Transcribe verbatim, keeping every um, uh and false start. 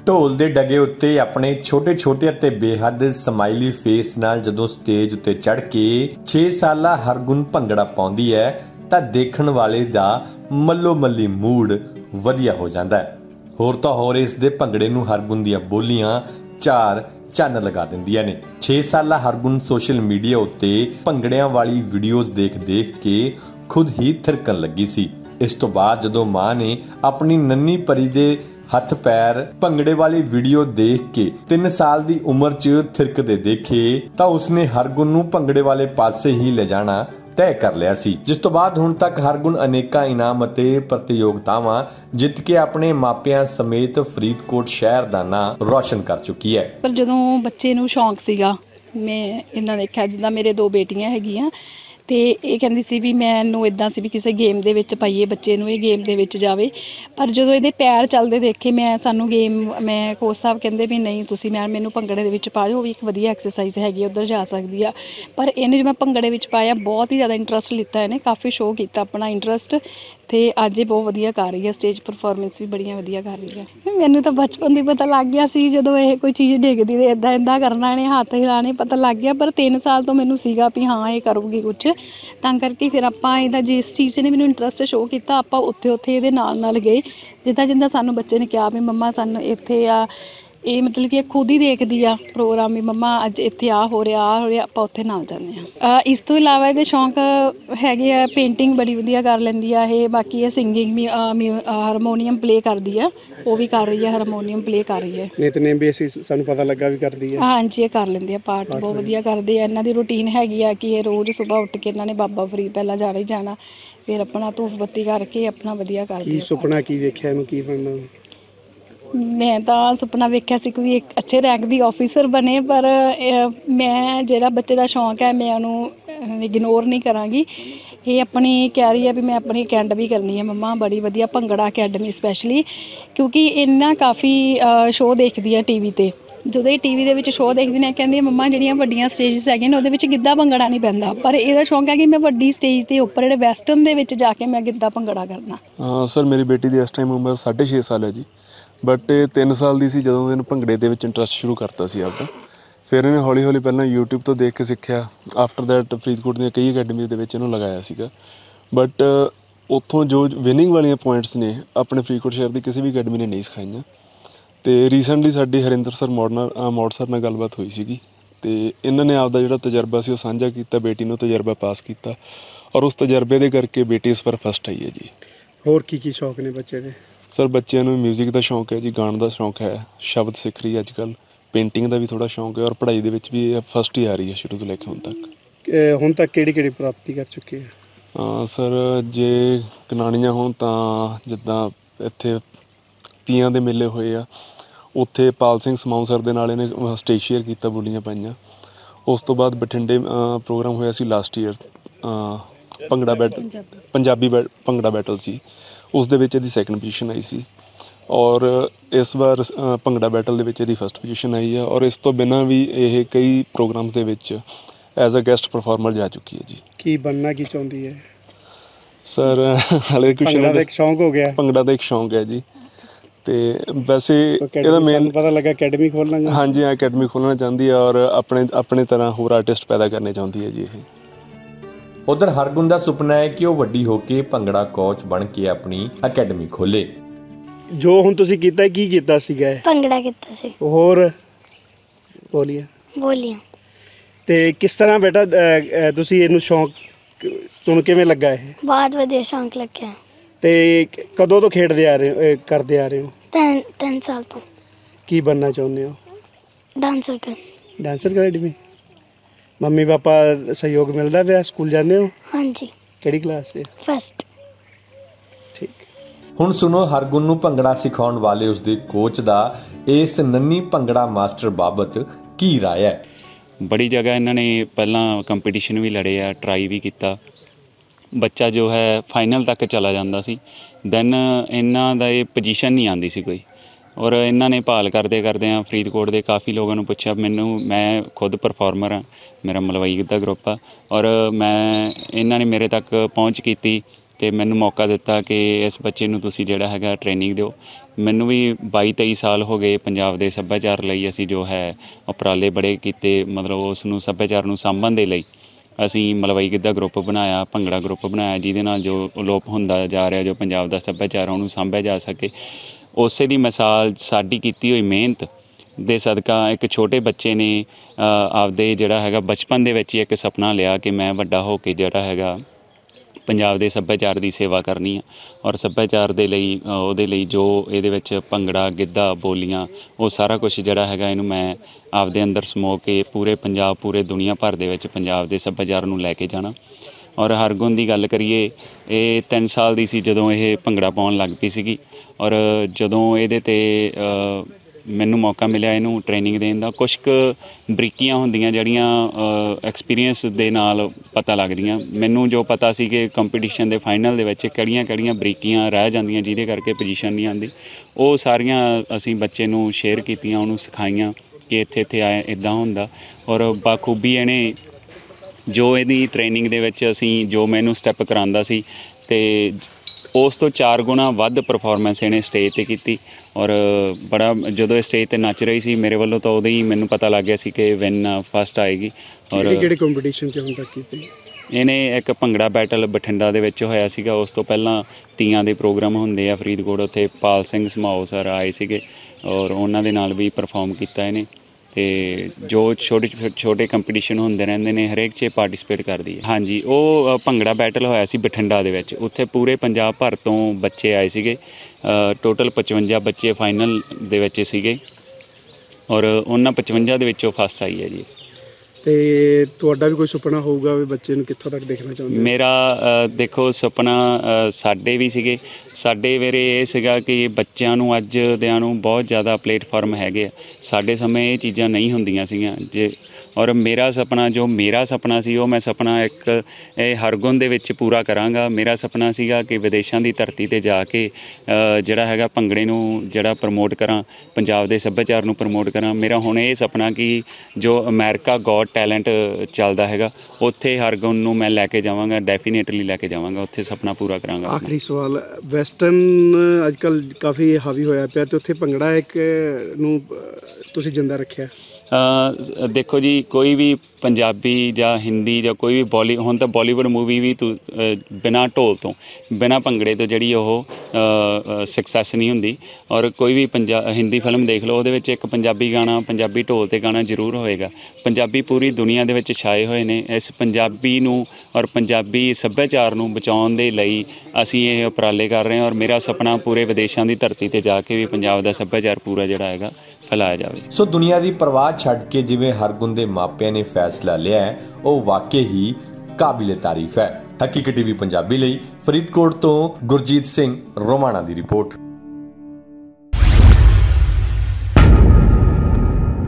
ਢੋਲ ਦੇ ਡਗੇ ਉੱਤੇ ਆਪਣੇ ਛੋਟੇ ਛੋਟੇ ਅਤੇ ਬੇਹੱਦ ਸਮਾਈਲੀ ਫੇਸ ਨਾਲ ਜਦੋਂ ਸਟੇਜ ਉੱਤੇ ਚੜ੍ਹ ਕੇ ਛੇ ਸਾਲਾ ਹਰਗੁਣ ਭੰਗੜਾ ਪਾਉਂਦੀ ਹੈ ਤਾਂ ਦੇਖਣ ਵਾਲੇ ਦਾ ਮੱਲੋ ਮੱਲੀ ਮੂਡ ਵਧੀਆ ਹੋ ਜਾਂਦਾ ਹੈ। ਹੋਰ ਤਾਂ ਹੋਰ ਇਸ ਦੇ ਭੰਗੜੇ ਨੂੰ ਹਰਗੁਣ ਦੀਆਂ ਬੋਲੀਆਂ ਚਾਰ ਚੰਨ ਲਗਾ ਦਿੰਦੀਆਂ ਨੇ। ਛੇ ਸਾਲਾ ਹਰਗੁਣ ਸੋਸ਼ਲ ਮੀਡੀਆ ਉੱਤੇ ਭੰਗੜਿਆਂ ਵਾਲੀ ਵੀਡੀਓਜ਼ ਦੇਖ ਦੇਖ ਕੇ ਖੁਦ ਹੀ ਥਿਰਕਣ ਲੱਗੀ ਸੀ। ਇਸ ਤੋਂ ਬਾਅਦ ਜਦੋਂ ਮਾਂ ਨੇ ਆਪਣੀ ਨੰਨੀ ਪਰੀ ਦੇ ਹੱਥ ਪੈਰ ਭੰਗੜੇ ਵਾਲੀ ਵੀਡੀਓ ਦੇਖ ਕੇ ਤਿੰਨ ਸਾਲ ਦੀ ਉਮਰ 'ਚ ਥਿਰਕਦੇ ਦੇਖੇ ਤਾਂ ਉਸਨੇ ਹਰਗੁਣ ਨੂੰ ਭੰਗੜੇ ਵਾਲੇ ਪਾਸੇ ਹੀ ਲੈ ਜਾਣਾ ਤੈਅ ਕਰ ਲਿਆ ਸੀ, ਜਿਸ ਤੋਂ ਬਾਅਦ ਹੁਣ ਤੱਕ ਹਰਗੁਣ ਅਨੇਕਾਂ ਇਨਾਮ ਅਤੇ ਪ੍ਰਤੀਯੋਗਤਾਵਾਂ ਜਿੱਤ ਕੇ ਆਪਣੇ ਮਾਪਿਆਂ ਸਮੇਤ ਫਰੀਦਕੋਟ ਸ਼ਹਿਰ ਦਾ ਨਾਂ ਰੌਸ਼ਨ ਕਰ ਚੁੱਕੀ ਹੈ। ਪਰ ਜਦੋਂ ਬੱਚੇ ਨੂੰ ਸ਼ੌਂਕ ਸੀਗਾ, ਮੈਂ ਇਹਨਾਂ ਦੇਖਿਆ ਜਿੱਦਾਂ ਮੇਰੇ ਦੋ ਬੇਟੀਆਂ ਹੈਗੀਆਂ ਤੇ ਇਹ ਕਹਿੰਦੀ ਸੀ ਵੀ ਮੈਨੂੰ ਇੱਦਾਂ ਸੀ ਵੀ ਕਿਸੇ ਗੇਮ ਦੇ ਵਿੱਚ ਪਾਈਏ ਬੱਚੇ ਨੂੰ, ਇਹ ਗੇਮ ਦੇ ਵਿੱਚ ਜਾਵੇ। ਪਰ ਜਦੋਂ ਇਹਦੇ ਪੈਰ ਚੱਲਦੇ ਦੇਖੇ ਮੈਂ ਸਾਨੂੰ ਗੇਮ ਮੈਂ ਕੋਚ ਸਾਹਿਬ ਕਹਿੰਦੇ ਵੀ ਨਹੀਂ ਤੁਸੀਂ ਮੈਂ ਮੈਨੂੰ ਭੰਗੜੇ ਦੇ ਵਿੱਚ ਪਾ ਜਾਓ, ਉਹ ਵੀ ਇੱਕ ਵਧੀਆ ਐਕਸਰਸਾਈਜ਼ ਹੈਗੀ, ਉੱਧਰ ਜਾ ਸਕਦੀ ਆ। ਪਰ ਇਹਨੇ ਜਦੋਂ ਮੈਂ ਭੰਗੜੇ ਵਿੱਚ ਪਾਇਆ ਬਹੁਤ ਹੀ ਜ਼ਿਆਦਾ ਇੰਟਰਸਟ ਲਿੱਤਾ, ਇਹਨੇ ਕਾਫੀ ਸ਼ੋਅ ਕੀਤਾ ਆਪਣਾ ਇੰਟਰਸਟ ਅਤੇ ਅੱਜ ਇਹ ਬਹੁਤ ਵਧੀਆ ਕਰ ਰਹੀ ਹੈ, ਸਟੇਜ ਪਰਫੋਰਮੈਂਸ ਵੀ ਬੜੀਆਂ ਵਧੀਆ ਕਰ ਰਹੀ ਹੈ। ਮੈਨੂੰ ਤਾਂ ਬਚਪਨ ਦੀ ਪਤਾ ਲੱਗ ਗਿਆ ਸੀ ਜਦੋਂ ਇਹ ਕੋਈ ਚੀਜ਼ ਡਿੱਗਦੀ ਤੇ ਇੱਦਾਂ ਇੱਦਾਂ ਕਰਨਾ, ਇਹਨੇ ਹੱਥ ਹਿਲਾਣੇ ਪਤਾ ਲੱਗ ਗਿਆ। ਪਰ ਤਿੰਨ ਸਾਲ ਤੋਂ ਮੈਨੂੰ ਸੀਗਾ ਵੀ ਹਾਂ ਇਹ ਕਰੂਗੀ ਕੁਛ, ਤਾਂ ਕਰਕੇ ਫਿਰ ਆਪਾਂ ਇਹਦਾ ਜਿਸ ਚੀਜ਼ 'ਚ ਨੇ ਮੈਨੂੰ ਇੰਟਰਸਟ ਸ਼ੋਅ ਕੀਤਾ ਆਪਾਂ ਉੱਥੇ ਉੱਥੇ ਇਹਦੇ ਨਾਲ ਨਾਲ ਗਏ। ਜਿੱਦਾਂ ਜਿੱਦਾਂ ਸਾਨੂੰ ਬੱਚੇ ਨੇ ਕਿਹਾ ਵੀ ਮੰਮਾ ਸਾਨੂੰ ਇੱਥੇ ਆ, ਇਹ ਮਤਲਬ ਕਿ ਖੁਦ ਹੀ ਦੇਖਦੀ ਆ ਪ੍ਰੋਗਰਾਮ ਵੀ ਮੰਮਾ ਅੱਜ ਇੱਥੇ ਆ ਹੋ ਰਿਹਾ ਆ ਹੋ ਰਿਹਾ, ਆਪਾਂ ਉੱਥੇ ਨਾਲ ਜਾਂਦੇ ਹਾਂ। ਇਸ ਤੋਂ ਇਲਾਵਾ ਇਹਦੇ ਸ਼ੌਂਕ ਹੈਗੇ ਆ, ਪੇਂਟਿੰਗ ਬੜੀ ਵਧੀਆ ਕਰ ਲੈਂਦੀ ਆ ਇਹ, ਬਾਕੀ ਇਹ ਸਿੰਗਿੰਗ ਵੀ ਹਾਰਮੋਨੀਅਮ ਪਲੇਅ ਕਰਦੀ ਆ, ਉਹ ਵੀ ਕਰ ਰਹੀ ਹੈ, ਹਾਰਮੋਨੀਅਮ ਪਲੇਅ ਕਰ ਰਹੀ ਹੈ। ਨਿਤਨੇਮ ਵੀ ਅਸੀਂ ਸਾਨੂੰ ਪਤਾ ਲੱਗਾ ਵੀ ਕਰਦੀ ਹੈ। ਹਾਂਜੀ ਇਹ ਕਰ ਲੈਂਦੀ ਆ, ਪਾਠ ਬਹੁਤ ਵਧੀਆ ਕਰਦੇ ਆ। ਇਹਨਾਂ ਦੀ ਰੂਟੀਨ ਹੈਗੀ ਆ ਕਿ ਇਹ ਰੋਜ਼ ਸੁਬਾਹ ਉੱਠ ਕੇ ਇਹਨਾਂ ਨੇ ਬਾਬਾ ਫਰੀਦ ਪਹਿਲਾਂ ਜਾਣਾ ਹੀ ਜਾਣਾ, ਫਿਰ ਆਪਣਾ ਧੂਫ ਬੱਤੀ ਕਰਕੇ ਆਪਣਾ ਵਧੀਆ ਕਰਦੇ। ਕੀ ਸੁਪਨਾ ਕੀ ਵੇਖਿਆ ਇਹਨੂੰ ਕੀ ਬਣਨਾ? ਮੈਂ ਤਾਂ ਸੁਪਨਾ ਵੇਖਿਆ ਸੀ ਕੋਈ ਇੱਕ ਅੱਛੇ ਰੈਂਕ ਦੀ ਆਫਿਸਰ ਬਣੇ, ਪਰ ਮੈਂ ਜਿਹੜਾ ਬੱਚੇ ਦਾ ਸ਼ੌਂਕ ਹੈ ਮੈਂ ਉਹਨੂੰ ਇਗਨੋਰ ਨਹੀਂ ਕਰਾਂਗੀ। ਇਹ ਆਪਣੀ ਕਹਿ ਰਹੀ ਹੈ ਵੀ ਮੈਂ ਆਪਣੀ ਅਕੈਡਮੀ ਕਰਨੀ ਹੈ ਮੰਮਾ, ਬੜੀ ਵਧੀਆ ਭੰਗੜਾ ਅਕੈਡਮੀ ਸਪੈਸ਼ਲੀ, ਕਿਉਂਕਿ ਇਹਨਾਂ ਕਾਫੀ ਸ਼ੋਅ ਦੇਖਦੀ ਹੈ ਟੀ ਵੀ 'ਤੇ। ਜਦੋਂ ਇਹ ਟੀ ਵੀ ਦੇ ਵਿੱਚ ਸ਼ੋਅ ਦੇਖਦੀ ਨੇ ਕਹਿੰਦੀ ਮੰਮਾ ਜਿਹੜੀਆਂ ਵੱਡੀਆਂ ਸਟੇਜਸ ਹੈਗੀਆਂ ਨੇ ਉਹਦੇ ਵਿੱਚ ਗਿੱਧਾ ਭੰਗੜਾ ਨਹੀਂ ਪੈਂਦਾ, ਪਰ ਇਹਦਾ ਸ਼ੌਂਕ ਹੈ ਕਿ ਮੈਂ ਵੱਡੀ ਸਟੇਜ ਦੇ ਉੱਪਰ ਜਿਹੜੇ ਵੈਸਟਰਨ ਦੇ ਵਿੱਚ ਜਾ ਕੇ ਮੈਂ ਗਿੱਧਾ ਭੰਗੜਾ ਕਰਨਾ। ਹਾਂ ਸਰ, ਮੇਰੀ ਬੇਟੀ ਦੀ ਇਸ ਟਾਈਮ ਉਮਰ ਸਾਢੇ ਛੇ ਸਾਲ ਹੈ ਜੀ, ਬਟ ਇਹ ਤਿੰਨ ਸਾਲ ਦੀ ਸੀ ਜਦੋਂ ਇਹਨੂੰ ਭੰਗੜੇ ਦੇ ਵਿੱਚ ਇੰਟਰਸਟ ਸ਼ੁਰੂ ਕਰਤਾ ਸੀ ਆਪਦਾ। ਫਿਰ ਇਹਨੇ ਹੌਲੀ ਹੌਲੀ ਪਹਿਲਾਂ ਯੂਟਿਊਬ ਤੋਂ ਦੇਖ ਕੇ ਸਿੱਖਿਆ, ਆਫਟਰ ਦੈਟ ਫਰੀਦਕੋਟ ਦੀਆਂ ਕਈ ਅਕੈਡਮੀਜ਼ ਦੇ ਵਿੱਚ ਇਹਨੂੰ ਲਗਾਇਆ ਸੀਗਾ। ਬਟ ਉੱਥੋਂ ਜੋ ਵਿਨਿੰਗ ਵਾਲੀਆਂ ਪੁਆਇੰਟਸ ਨੇ ਆਪਣੇ ਫਰੀਦਕੋਟ ਸ਼ਹਿਰ ਦੀ ਕਿਸੇ ਵੀ ਅਕੈਡਮੀ ਨੇ ਨਹੀਂ ਸਿਖਾਈਆਂ। ਅਤੇ ਰੀਸੈਂਟਲੀ ਸਾਡੀ ਹਰਿੰਦਰ ਸਰ ਮੋੜ ਨਾਲ ਮੋੜ ਸਰ ਨਾਲ ਗੱਲਬਾਤ ਹੋਈ ਸੀਗੀ ਅਤੇ ਇਹਨਾਂ ਨੇ ਆਪਦਾ ਜਿਹੜਾ ਤਜਰਬਾ ਸੀ ਉਹ ਸਾਂਝਾ ਕੀਤਾ, ਬੇਟੀ ਨੂੰ ਤਜਰਬਾ ਪਾਸ ਕੀਤਾ ਔਰ ਉਸ ਤਜਰਬੇ ਦੇ ਕਰਕੇ ਬੇਟੀ ਇਸ ਵਾਰ ਫਸਟ ਆਈ ਹੈ ਜੀ। ਹੋਰ ਕੀ ਕੀ ਸ਼ੌਕ ਨੇ ਬੱਚੇ ਦੇ? ਸਰ ਬੱਚਿਆਂ ਨੂੰ ਮਿਊਜ਼ਿਕ ਦਾ ਸ਼ੌਂਕ ਹੈ ਜੀ, ਗਾਣ ਦਾ ਸ਼ੌਂਕ ਹੈ, ਸ਼ਬਦ ਸਿੱਖ ਰਹੀ ਹੈ ਅੱਜ ਕੱਲ੍ਹ, ਪੇਂਟਿੰਗ ਦਾ ਵੀ ਥੋੜ੍ਹਾ ਸ਼ੌਂਕ ਹੈ ਔਰ ਪੜ੍ਹਾਈ ਦੇ ਵਿੱਚ ਵੀ ਇਹ ਫਸਟ ਹੀ ਆ ਰਹੀ ਹੈ ਸ਼ੁਰੂ ਤੋਂ ਲੈ ਕੇ ਹੁਣ ਤੱਕ। ਹੁਣ ਤੱਕ ਕਿਹੜੀ ਕਿਹੜੀ ਪ੍ਰਾਪਤੀ ਕਰ ਚੁੱਕੀ ਹੈ? ਸਰ ਜੇ ਕਨਾਣੀਆਂ ਹੋਣ ਤਾਂ ਜਿੱਦਾਂ ਇੱਥੇ ਤੀਆਂ ਦੇ ਮੇਲੇ ਹੋਏ ਆ, ਉੱਥੇ ਪਾਲ ਸਿੰਘ ਸਮਾਉ ਸਰ ਦੇ ਨਾਲ ਇਹਨੇ ਸਟੇਜ ਸ਼ੇਅਰ ਕੀਤਾ, ਬੋਲੀਆਂ ਪਾਈਆਂ। ਉਸ ਤੋਂ ਬਾਅਦ ਬਠਿੰਡੇ ਪ੍ਰੋਗਰਾਮ ਹੋਇਆ ਸੀ last year, bhangra battle Punjabi ਬੈ ਭੰਗੜਾ ਬੈਟਲ ਸੀ, ਉਸ ਦੇ ਵਿੱਚ ਇਹਦੀ ਸੈਕਿੰਡ ਪੋਜੀਸ਼ਨ ਆਈ ਸੀ ਔਰ ਇਸ ਵਾਰ ਭੰਗੜਾ ਬੈਟਲ ਦੇ ਵਿੱਚ ਇਹਦੀ ਫਸਟ ਪੋਜੀਸ਼ਨ ਆਈ ਹੈ। ਔਰ ਇਸ ਤੋਂ ਬਿਨਾਂ ਵੀ ਇਹ ਕਈ ਪ੍ਰੋਗਰਾਮਸ ਦੇ ਵਿੱਚ ਐਜ਼ ਅ ਗੈਸਟ ਪਰਫੋਰਮਰ ਜਾ ਚੁੱਕੀ ਹੈ ਜੀ। ਕੀ ਬਣਨਾ ਕੀ ਚਾਹੁੰਦੀ ਹੈ ਸਰ? ਹਾਲੇ ਕੁਛ ਭੰਗੜਾ ਦਾ ਇੱਕ ਸ਼ੌਂਕ ਹੋ ਗਿਆ। ਭੰਗੜਾ ਦਾ ਇੱਕ ਸ਼ੌਂਕ ਹੈ ਜੀ, ਅਤੇ ਵੈਸੇ ਇਹਦਾ ਮੇਨ ਪਤਾ ਲੱਗਾ ਅਕੈਡਮੀ ਖੋਲ੍ਹਣਾ। ਹਾਂਜੀ ਹਾਂ, ਅਕੈਡਮੀ ਖੋਲ੍ਹਣਾ ਚਾਹੁੰਦੀ ਹੈ ਔਰ ਆਪਣੇ ਆਪਣੇ ਤਰ੍ਹਾਂ ਹੋਰ ਆਰਟਿਸਟ ਪੈਦਾ ਕਰਨੇ ਚਾਹੁੰਦੀ ਹੈ ਜੀ ਇਹ। ਉਧਰ ਹਰਗੁਣ ਦਾ ਸੁਪਨਾ ਹੈ ਕਿ ਉਹ ਵੱਡੀ ਹੋ ਕੇ ਭੰਗੜਾ ਕੋਚ ਬਣ ਕੇ ਆਪਣੀ ਅਕੈਡਮੀ ਖੋਲੇ। ਜੋ ਹੁਣ ਤੁਸੀਂ ਕੀਤਾ ਕੀ ਕੀਤਾ ਸੀਗਾ? ਭੰਗੜਾ ਕੀਤਾ ਸੀ। ਹੋਰ ਬੋਲੀਆਂ ਬੋਲੀਆਂ। ਤੇ ਕਿਸ ਤਰ੍ਹਾਂ ਬੇਟਾ ਤੁਸੀਂ ਇਹਨੂੰ ਸ਼ੌਂਕ ਤੁਹਾਨੂੰ ਕਿਵੇਂ ਲੱਗਾ? ਇਹ ਬਹੁਤ ਵਧੀਆ ਸ਼ੌਂਕ ਲੱਗਿਆ। ਤੇ ਕਦੋਂ ਤੋਂ ਖੇਡਦੇ ਆ ਰਹੇ ਹੋ, ਕਰਦੇ ਆ ਰਹੇ ਹੋ? ਤਿੰਨ ਤਿੰਨ ਸਾਲ ਤੋਂ। ਕੀ ਬਣਨਾ ਚਾਹੁੰਦੇ ਹੋ? ਡਾਂਸਰ ਕਰ ਡਾਂਸਰ ਅਕੈਡਮੀ। ਮੰਮੀ ਪਾਪਾ ਸਹਿਯੋਗ ਮਿਲਦਾ ਪਿਆ? ਸਕੂਲ ਜਾਂਦੇ ਹੋ? ਹਾਂਜੀ। ਕਿਹੜੀ ਕਲਾਸ 'ਚ? ਫਸਟ। ਠੀਕ। ਹੁਣ ਸੁਣੋ ਹਰਗੁਣ ਨੂੰ ਭੰਗੜਾ ਸਿਖਾਉਣ ਵਾਲੇ ਉਸਦੇ ਕੋਚ ਦਾ ਇਸ ਨੰਨੀ ਭੰਗੜਾ ਮਾਸਟਰ ਬਾਬਤ ਕੀ ਰਾਏ ਹੈ। ਬੜੀ ਜਗ੍ਹਾ ਇਹਨਾਂ ਨੇ ਪਹਿਲਾਂ ਕੰਪੀਟੀਸ਼ਨ ਵੀ ਲੜੇ ਆ, ਟਰਾਈ ਵੀ ਕੀਤਾ। ਬੱਚਾ ਜੋ ਹੈ ਫਾਈਨਲ ਤੱਕ ਚਲਾ ਜਾਂਦਾ ਸੀ, ਦੈਨ ਇਹਨਾਂ ਦਾ ਇਹ ਪੋਜੀਸ਼ਨ ਨਹੀਂ ਆਉਂਦੀ ਸੀ ਕੋਈ। ਔਰ ਇਹਨਾਂ ਨੇ ਭਾਲ ਕਰਦੇ ਕਰਦੇ ਆ ਫਰੀਦਕੋਟ ਦੇ ਕਾਫੀ ਲੋਕਾਂ ਨੂੰ ਪੁੱਛਿਆ, ਮੈਨੂੰ ਮੈਂ ਖੁਦ ਪਰਫੋਰਮਰ ਹਾਂ, ਮੇਰਾ ਮਲਵਈ ਦਾ ਗਰੁੱਪ ਆ ਔਰ ਮੈਂ ਇਹਨਾਂ ਨੇ ਮੇਰੇ ਤੱਕ ਪਹੁੰਚ ਕੀਤੀ ਤੇ ਮੈਨੂੰ ਮੌਕਾ ਦਿੱਤਾ ਕਿ ਇਸ ਬੱਚੇ ਨੂੰ ਤੁਸੀਂ ਜਿਹੜਾ ਹੈਗਾ ਟ੍ਰੇਨਿੰਗ ਦਿਓ। ਮੈਨੂੰ ਵੀ ਬਾਈ ਤੇਈ ਸਾਲ ਹੋ ਗਏ ਪੰਜਾਬ ਦੇ ਸੱਭਿਆਚਾਰ ਲਈ ਅਸੀਂ ਜੋ ਹੈ ਉਪਰਾਲੇ ਬੜੇ ਕੀਤੇ, ਮਤਲਬ ਉਸ ਨੂੰ ਸੱਭਿਆਚਾਰ ਨੂੰ ਸਾਂਭਣ ਦੇ ਲਈ ਅਸੀਂ ਮਲਵਈ ਗਿੱਧਾ ਗਰੁੱਪ ਬਣਾਇਆ, ਭੰਗੜਾ ਗਰੁੱਪ ਬਣਾਇਆ, ਜਿਹਦੇ ਨਾਲ ਜੋ ਅਲੋਪ ਹੁੰਦਾ ਜਾ ਰਿਹਾ ਜੋ ਪੰਜਾਬ ਦਾ ਸੱਭਿਆਚਾਰ ਉਹਨੂੰ ਸਾਂਭਿਆ ਜਾ ਸਕੇ। ਉਸੇ ਦੀ ਮਿਸਾਲ ਸਾਡੀ ਕੀਤੀ ਹੋਈ ਮਿਹਨਤ ਦੇ ਸਦਕਾ ਇੱਕ ਛੋਟੇ ਬੱਚੇ ਨੇ ਆਪਦੇ ਜਿਹੜਾ ਹੈਗਾ ਬਚਪਨ ਦੇ ਵਿੱਚ ਹੀ ਇੱਕ ਸੁਪਨਾ ਲਿਆ ਕਿ ਮੈਂ ਵੱਡਾ ਹੋ ਕੇ ਜਿਹੜਾ ਹੈਗਾ ਪੰਜਾਬ ਦੇ ਸੱਭਿਆਚਾਰ ਦੀ ਸੇਵਾ ਕਰਨੀ ਆ, ਔਰ ਸੱਭਿਆਚਾਰ ਦੇ ਲਈ ਉਹਦੇ ਲਈ ਜੋ ਇਹਦੇ ਵਿੱਚ ਭੰਗੜਾ, ਗਿੱਧਾ, ਬੋਲੀਆਂ, ਉਹ ਸਾਰਾ ਕੁਛ ਜਿਹੜਾ ਹੈਗਾ ਇਹਨੂੰ ਮੈਂ ਆਪਦੇ ਅੰਦਰ ਸਮੋ ਕੇ ਪੂਰੇ ਪੰਜਾਬ, ਪੂਰੇ ਦੁਨੀਆ ਭਰ ਦੇ ਵਿੱਚ ਪੰਜਾਬ ਦੇ ਸੱਭਿਆਚਾਰ ਨੂੰ ਲੈ ਕੇ ਜਾਣਾ। ਔਰ ਹਰਗੁਣ ਦੀ ਗੱਲ ਕਰੀਏ, ਇਹ ਤਿੰਨ ਸਾਲ ਦੀ ਸੀ ਜਦੋਂ ਇਹ ਭੰਗੜਾ ਪਾਉਣ ਲੱਗ ਪਈ ਸੀਗੀ, ਔਰ ਜਦੋਂ ਇਹਦੇ 'ਤੇ ਮੈਨੂੰ ਮੌਕਾ ਮਿਲਿਆ ਇਹਨੂੰ ਟ੍ਰੇਨਿੰਗ ਦੇਣ ਦਾ, ਕੁਛ ਕੁ ਬਰੀਕੀਆਂ ਹੁੰਦੀਆਂ ਜਿਹੜੀਆਂ ਐਕਸਪੀਰੀਅੰਸ ਦੇ ਨਾਲ ਪਤਾ ਲੱਗਦੀਆਂ। ਮੈਨੂੰ ਜੋ ਪਤਾ ਸੀ ਕਿ ਕੰਪੀਟੀਸ਼ਨ ਦੇ ਫਾਈਨਲ ਦੇ ਵਿੱਚ ਕਿਹੜੀਆਂ ਕਿਹੜੀਆਂ ਬਰੀਕੀਆਂ ਰਹਿ ਜਾਂਦੀਆਂ ਜਿਹਦੇ ਕਰਕੇ ਪੋਜੀਸ਼ਨ ਨਹੀਂ ਆਉਂਦੀ, ਉਹ ਸਾਰੀਆਂ ਅਸੀਂ ਬੱਚੇ ਨੂੰ ਸ਼ੇਅਰ ਕੀਤੀਆਂ, ਉਹਨੂੰ ਸਿਖਾਈਆਂ ਕਿ ਇੱਥੇ ਇੱਥੇ ਆਏ ਇੱਦਾਂ ਹੁੰਦਾ। ਔਰ ਬਾਖੂਬੀ ਇਹਨੇ ਜੋ ਇਹਦੀ ਟ੍ਰੇਨਿੰਗ ਦੇ ਵਿੱਚ ਅਸੀਂ ਜੋ ਮੈਨੂੰ ਸਟੈਪ ਕਰਾਉਂਦਾ ਸੀ ਅਤੇ ਉਸ ਤੋਂ ਚਾਰ ਗੁਣਾ ਵੱਧ ਪਰਫੋਰਮੈਂਸ ਇਹਨੇ ਸਟੇਜ 'ਤੇ ਕੀਤੀ। ਔਰ ਬੜਾ ਜਦੋਂ ਇਹ ਸਟੇਜ 'ਤੇ ਨੱਚ ਰਹੀ ਸੀ ਮੇਰੇ ਵੱਲੋਂ ਤਾਂ ਉਦੋਂ ਹੀ ਮੈਨੂੰ ਪਤਾ ਲੱਗ ਗਿਆ ਸੀ ਕਿ ਵਿਨ ਫਸਟ ਆਏਗੀ। ਔਰ ਕਿਹੜੇ ਕੰਪੀਟੀਸ਼ਨ 'ਚ ਹੁਣ ਤੱਕ ਕੀਤੀ? ਇਹਨੇ ਇੱਕ ਭੰਗੜਾ ਬੈਟਲ ਬਠਿੰਡਾ ਦੇ ਵਿੱਚ ਹੋਇਆ ਸੀਗਾ, ਉਸ ਤੋਂ ਪਹਿਲਾਂ ਤੀਆਂ ਦੇ ਪ੍ਰੋਗਰਾਮ ਹੁੰਦੇ ਆ ਫਰੀਦਕੋਟ, ਉੱਥੇ ਪਾਲ ਸਿੰਘ ਸਮਾਓ ਸਰ ਆਏ ਸੀਗੇ ਔਰ ਉਹਨਾਂ ਦੇ ਨਾਲ ਵੀ ਪਰਫੋਰਮ ਕੀਤਾ ਇਹਨੇ। ਅਤੇ ਜੋ ਛੋਟੇ ਛੋਟੇ ਕੰਪੀਟੀਸ਼ਨ ਹੁੰਦੇ ਰਹਿੰਦੇ ਨੇ ਹਰੇਕ 'ਚ ਪਾਰਟੀਸਪੇਟ ਕਰਦੀ ਹੈ। ਹਾਂਜੀ, ਉਹ ਭੰਗੜਾ ਬੈਟਲ ਹੋਇਆ ਸੀ ਬਠਿੰਡਾ ਦੇ ਵਿੱਚ, ਉੱਥੇ ਪੂਰੇ ਪੰਜਾਬ ਭਰ ਤੋਂ ਬੱਚੇ ਆਏ ਸੀਗੇ, ਟੋਟਲ ਪਚਵੰਜਾ ਬੱਚੇ ਫਾਈਨਲ ਦੇ ਵਿੱਚ ਸੀਗੇ ਔਰ ਉਹਨਾਂ ਪਚਵੰਜਾ ਦੇ ਵਿੱਚੋਂ ਫਸਟ ਆਈ ਹੈ ਜੀ। ਅਤੇ ਤੁਹਾਡਾ ਵੀ ਕੋਈ ਸੁਪਨਾ ਹੋਊਗਾ ਵੀ ਬੱਚੇ ਨੂੰ ਕਿੱਥੋਂ ਤੱਕ ਦੇਖਣਾ ਚਾਹੁੰਦੇ? ਮੇਰਾ ਦੇਖੋ ਸੁਪਨਾ ਸਾਡੇ ਵੀ ਸੀਗੇ, ਸਾਡੇ ਵੇਰੇ ਇਹ ਸੀਗਾ ਕਿ ਬੱਚਿਆਂ ਨੂੰ ਅੱਜ ਦਿਆਂ ਨੂੰ ਬਹੁਤ ਜ਼ਿਆਦਾ ਪਲੇਟਫਾਰਮ ਹੈਗੇ ਆ, ਸਾਡੇ ਸਮੇਂ ਇਹ ਚੀਜ਼ਾਂ ਨਹੀਂ ਹੁੰਦੀਆਂ ਸੀਗੀਆਂ ਜੇ। ਔਰ ਮੇਰਾ ਸੁਪਨਾ ਜੋ ਮੇਰਾ ਸੁਪਨਾ ਸੀ ਉਹ ਮੈਂ ਸੁਪਨਾ ਇੱਕ ਇਹ ਹਰਗੁਣ ਦੇ ਵਿੱਚ ਪੂਰਾ ਕਰਾਂਗਾ। ਮੇਰਾ ਸੁਪਨਾ ਸੀਗਾ ਕਿ ਵਿਦੇਸ਼ਾਂ ਦੀ ਧਰਤੀ 'ਤੇ ਜਾ ਕੇ ਜਿਹੜਾ ਹੈਗਾ ਭੰਗੜੇ ਨੂੰ ਜਿਹੜਾ ਪ੍ਰਮੋਟ ਕਰਾਂ, ਪੰਜਾਬ ਦੇ ਸੱਭਿਆਚਾਰ ਨੂੰ ਪ੍ਰਮੋਟ ਕਰਾਂ। ਮੇਰਾ ਹੁਣ ਇਹ ਸੁਪਨਾ ਕਿ ਜੋ ਅਮਰੀਕਾ ਗੋਟ ਟੈਲੈਂਟ ਚੱਲਦਾ ਹੈਗਾ ਉੱਥੇ ਹਰਗੁਣ ਨੂੰ ਮੈਂ ਲੈ ਕੇ ਜਾਵਾਂਗਾ, ਡੈਫੀਨੇਟਲੀ ਲੈ ਕੇ ਜਾਵਾਂਗਾ, ਉੱਥੇ ਸੁਪਨਾ ਪੂਰਾ ਕਰਾਂਗਾ। ਆਖਰੀ ਸਵਾਲ, ਵੈਸਟਰਨ ਅੱਜ ਕੱਲ੍ਹ ਕਾਫੀ ਹਾਵੀ ਹੋਇਆ ਪਿਆ ਅਤੇ ਉੱਥੇ ਭੰਗੜਾ ਇੱਕ ਨੂੰ ਤੁਸੀਂ ਜਿੰਦਾ ਰੱਖਿਆ? ਦੇਖੋ ਜੀ, ਕੋਈ ਵੀ ਪੰਜਾਬੀ ਜਾਂ ਹਿੰਦੀ ਜਾਂ ਕੋਈ ਵੀ ਬੋਲੀ ਹੁਣ ਤਾਂ ਬੋਲੀਵੁੱਡ ਮੂਵੀ ਵੀ ਤੂੰ ਬਿਨਾਂ ਢੋਲ ਤੋਂ ਬਿਨਾਂ ਭੰਗੜੇ ਤੋਂ ਜਿਹੜੀ ਉਹ ਸਕਸੈਸ ਨਹੀਂ ਹੁੰਦੀ। ਔਰ ਕੋਈ ਵੀ ਪੰਜਾ ਹਿੰਦੀ ਫਿਲਮ ਦੇਖ ਲਓ, ਉਹਦੇ ਵਿੱਚ ਇੱਕ ਪੰਜਾਬੀ ਗਾਣਾ, ਪੰਜਾਬੀ ਢੋਲ 'ਤੇ ਗਾਣਾ ਜ਼ਰੂਰ ਹੋਏਗਾ। ਪੰਜਾਬੀ ਪੂਰੀ ਦੁਨੀਆ ਦੇ ਵਿੱਚ ਛਾਏ ਹੋਏ ਨੇ। ਇਸ ਪੰਜਾਬੀ ਨੂੰ ਔਰ ਪੰਜਾਬੀ ਸੱਭਿਆਚਾਰ ਨੂੰ ਬਚਾਉਣ ਦੇ ਲਈ ਅਸੀਂ ਇਹ ਉਪਰਾਲੇ ਕਰ ਰਹੇ ਹਾਂ ਔਰ ਮੇਰਾ ਸੁਪਨਾ ਪੂਰੇ ਵਿਦੇਸ਼ਾਂ ਦੀ ਧਰਤੀ 'ਤੇ ਜਾ ਕੇ ਵੀ ਪੰਜਾਬ ਦਾ ਸੱਭਿਆਚਾਰ ਪੂਰਾ ਜਿਹੜਾ ਹੈਗਾ ਫੈਲਾਇਆ ਜਾਵੇ। ਸੋ ਦੁਨੀਆ ਦੀ ਪਰਵਾਹ ਛੱਡ ਕੇ ਜਿਵੇਂ ਹਰਗੁਣ ਦੇ ਮਾਪਿਆਂ ਨੇ ਫੈਸਲਾ ਲਿਆ ਹੈ, ਉਹ ਵਾਕਈ ਹੀ ਕਾਬਿਲੇ ਤਾਰੀਫ ਹੈ। ਹਕੀਕਤ ਟੀਵੀ ਪੰਜਾਬੀ ਲਈ ਫਰੀਦਕੋਟ ਤੋਂ ਗੁਰਜੀਤ ਸਿੰਘ ਰੋਮਾਣਾ ਦੀ ਰਿਪੋਰਟ।